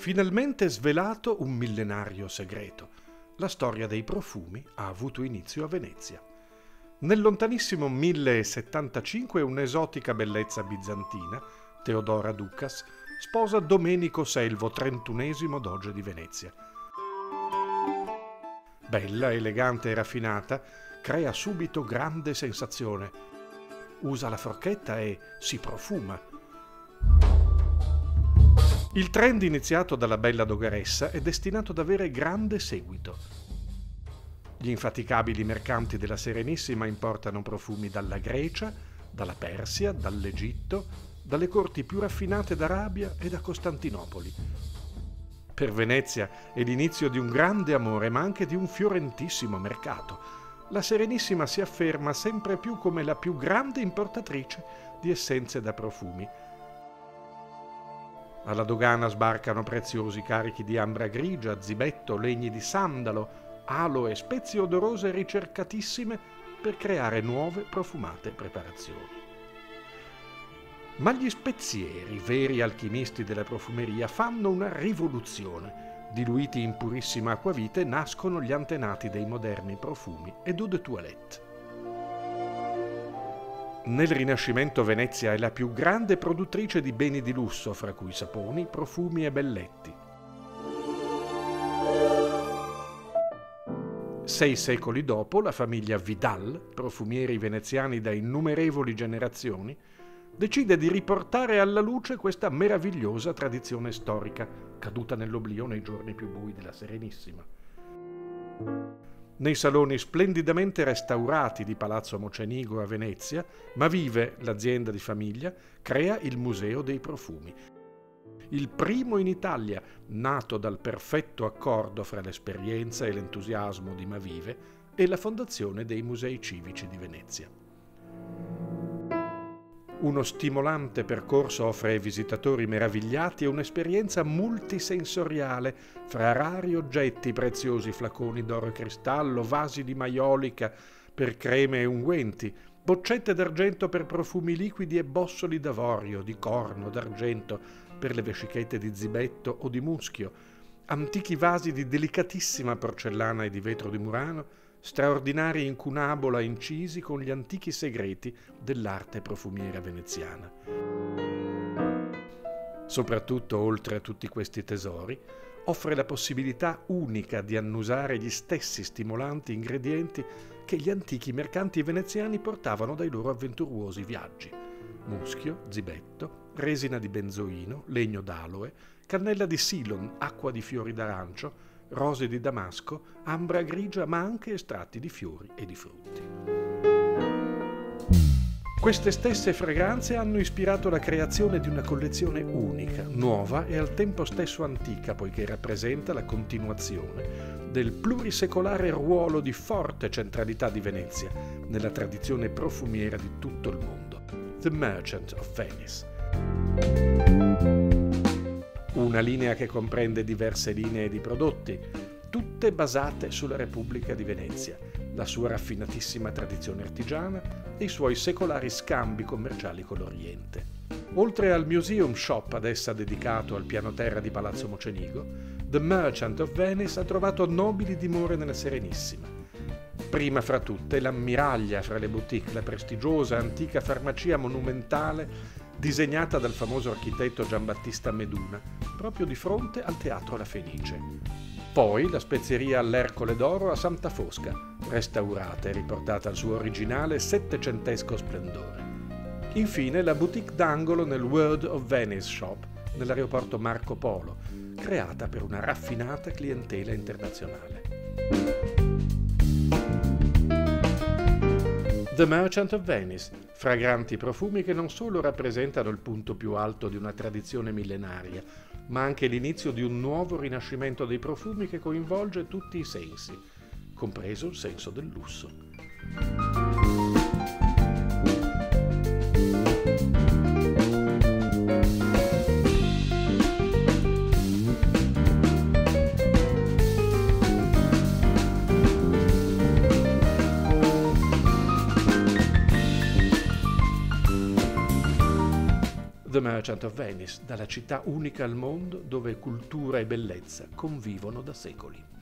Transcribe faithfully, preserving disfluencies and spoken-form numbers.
Finalmente svelato un millenario segreto. La storia dei profumi ha avuto inizio a Venezia. Nel lontanissimo millesettantacinque un'esotica bellezza bizantina, Teodora Ducas, sposa Domenico Selvo, trentunesimo doge di Venezia. Bella, elegante e raffinata, crea subito grande sensazione. Usa la forchetta e si profuma. Il trend iniziato dalla bella dogaressa è destinato ad avere grande seguito. Gli infaticabili mercanti della Serenissima importano profumi dalla Grecia, dalla Persia, dall'Egitto, dalle corti più raffinate d'Arabia e da Costantinopoli. Per Venezia è l'inizio di un grande amore, ma anche di un fiorentissimo mercato. La Serenissima si afferma sempre più come la più grande importatrice di essenze da profumi. Alla dogana sbarcano preziosi carichi di ambra grigia, zibetto, legni di sandalo, aloe, spezie odorose ricercatissime per creare nuove profumate preparazioni. Ma gli spezieri, veri alchimisti della profumeria, fanno una rivoluzione. Diluiti in purissima acquavite nascono gli antenati dei moderni profumi ed eau de toilette. Nel Rinascimento Venezia è la più grande produttrice di beni di lusso, fra cui saponi, profumi e belletti. Sei secoli dopo, la famiglia Vidal, profumieri veneziani da innumerevoli generazioni, decide di riportare alla luce questa meravigliosa tradizione storica, caduta nell'oblio nei giorni più bui della Serenissima. Nei saloni splendidamente restaurati di Palazzo Mocenigo a Venezia, Mavive, l'azienda di famiglia, crea il Museo dei Profumi. Il primo in Italia, nato dal perfetto accordo fra l'esperienza e l'entusiasmo di Mavive e la fondazione dei Musei Civici di Venezia. Uno stimolante percorso offre ai visitatori meravigliati un'esperienza multisensoriale fra rari oggetti, preziosi flaconi d'oro e cristallo, vasi di maiolica per creme e unguenti, boccette d'argento per profumi liquidi e bossoli d'avorio, di corno, d'argento per le vescichette di zibetto o di muschio, antichi vasi di delicatissima porcellana e di vetro di Murano, straordinari incunabola incisi con gli antichi segreti dell'arte profumiera veneziana. Soprattutto, oltre a tutti questi tesori, offre la possibilità unica di annusare gli stessi stimolanti ingredienti che gli antichi mercanti veneziani portavano dai loro avventurosi viaggi: muschio, zibetto, resina di benzoino, legno d'aloe, cannella di Ceylon, acqua di fiori d'arancio, rose di Damasco, ambra grigia, ma anche estratti di fiori e di frutti. Queste stesse fragranze hanno ispirato la creazione di una collezione unica, nuova e al tempo stesso antica, poiché rappresenta la continuazione del plurisecolare ruolo di forte centralità di Venezia nella tradizione profumiera di tutto il mondo, The Merchant of Venice. Una linea che comprende diverse linee di prodotti, tutte basate sulla Repubblica di Venezia, la sua raffinatissima tradizione artigiana e i suoi secolari scambi commerciali con l'Oriente. Oltre al Museum Shop ad essa dedicato al piano terra di Palazzo Mocenigo, The Merchant of Venice ha trovato nobili dimore nella Serenissima. Prima fra tutte l'ammiraglia fra le boutique, la prestigiosa antica farmacia monumentale disegnata dal famoso architetto Giambattista Meduna, proprio di fronte al Teatro La Fenice. Poi la spezieria all'Ercole d'Oro a Santa Fosca, restaurata e riportata al suo originale settecentesco splendore. Infine la boutique d'angolo nel World of Venice Shop, nell'aeroporto Marco Polo, creata per una raffinata clientela internazionale. The Merchant of Venice, fragranti profumi che non solo rappresentano il punto più alto di una tradizione millenaria, ma anche l'inizio di un nuovo rinascimento dei profumi che coinvolge tutti i sensi, compreso il senso del lusso. The Merchant of Venice, dalla città unica al mondo dove cultura e bellezza convivono da secoli.